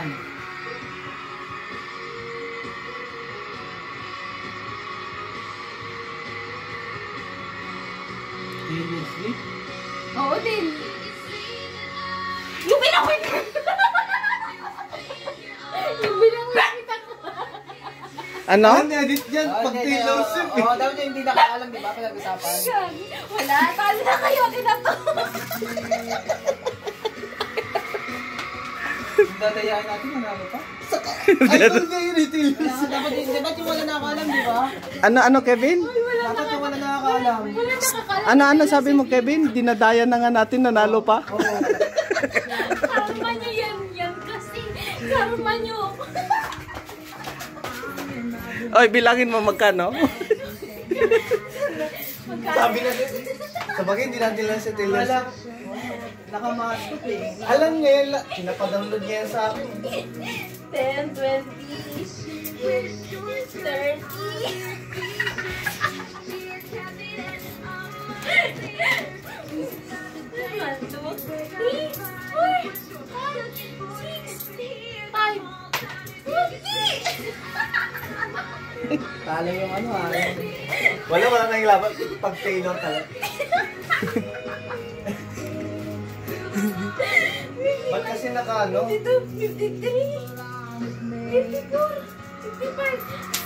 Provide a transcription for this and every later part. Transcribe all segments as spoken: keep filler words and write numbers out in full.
Seriously? Oo din. Yung binawin ko. Yung binawin ko. Ano? Ano edit dyan? Pag Taylor Swift eh. Oo, dapat yung hindi nakaalam, di ba? Pinag-usapan. Wala, talo na kayo. Kinato. Dadayain natin, nanalo pa. Idol nga yun eh, Taylor Kaya Swift. dapat yung, dapat yung wala nakakaalam, di ba? Ano, ano, Kevin? Dapat yung wala nakakaalam. Wala nakakala. Ano, ano sabi mo, Kevin? Dinadaya na nga natin, nanalo pa? Oo. Karma nyo yan. Yan kasi. Karma nyo. Oy, bilangin mo magkano? Sabi na din. Sabagay, hindi natin lang si Taylor Wala. Swift. Nakamastok eh. Alam niya yun, la- pinapadownload niya yan sa akin. ten, twenty, thirty. One, two, three, four, five, six, five, fifty. Talo yung ano ah. Wala, wala nang laban. Pag Taylor talaga. Ba't kasi naka ano? fifty-two, fifty-three, fifty-four, fifty-five.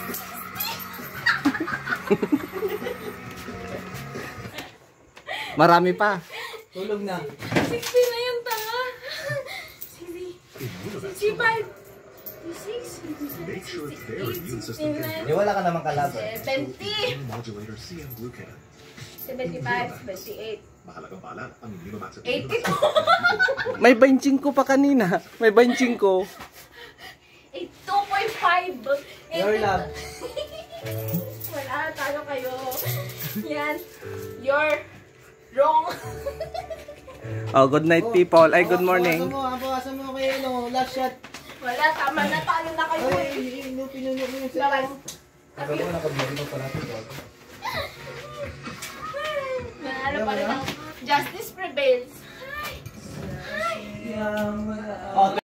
Marami pa. Tulog na. sixty na yung tanga. sixty, sixty-five, sixty-six, Make sure their immune system sixty-nine, can Eh, wala ka namang kalaban. seventy, modulator C M glucan. seventy-five, seventy-eight, Mahalagang pala ang Immunomax at eighty-two, May benching ko pa kanina. May benching ko. eighty-two point five. Your love. Wala, talo kayo. Yan. You're wrong. Oh, good night people. Ay, good morning. Bawasan mo, ah, bawasan mo kayo, no, last shot. Wala, tama na, talo na kayo. Ay, pinuno mo yung Bye-bye. Sabi ko, nakablog pa natin.